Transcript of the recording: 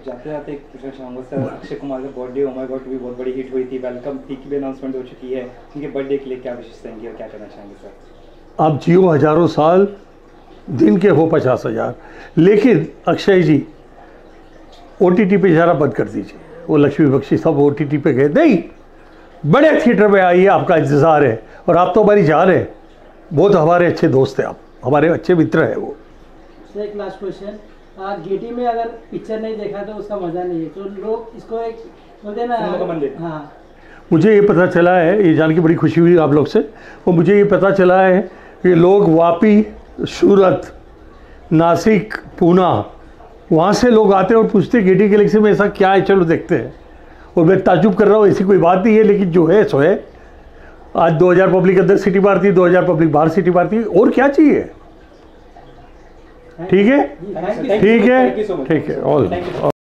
जाते जाते एक पूछना चाहूँगा सर, अक्षय कुमार का बर्थडे ओ माय गॉड भी बहुत बड़ी हिट हुई थी, वेलकम थी की भी अनाउंसमेंट हो चुकी है, उनके बर्थडे के लिए क्या विशेष देंगे और क्या करना चाहेंगे सर? आप जियो हजारों साल, दिन के हो 50,000, लेकिन अक्षय जी OTT पे जाना बंद कर दीजिए। वो लक्ष्मी बख्शी सब OTT पे गए नहीं, बड़े थिएटर में आइए, आपका इंतज़ार है। और आप तो हमारी जान है, बहुत हमारे अच्छे दोस्त हैं, आप हमारे अच्छे मित्र हैं वो। एक लास्ट क्वेश्चन, गेटी में अगर पिक्चर नहीं देखा तो उसका मजा नहीं है, तो लोग इसको एक बोलते ना, हाँ। मुझे ये पता चला है, ये जान के बड़ी खुशी हुई आप लोग से, और मुझे ये पता चला है कि लोग वापी, सूरत, नासिक, पूना, वहाँ से लोग आते हैं और पूछते हैं गेटी गैलेक्सी में ऐसा क्या है, चलो देखते हैं। और मैं ताजुब कर रहा हूँ, ऐसी कोई बात नहीं है, लेकिन जो है सो है। आज 2000 पब्लिक अंदर सिटी मारती है, 2000 पब्लिक बाहर सिटी मारती है, और क्या चाहिए? ठीक है, ठीक है, ठीक है, ऑल।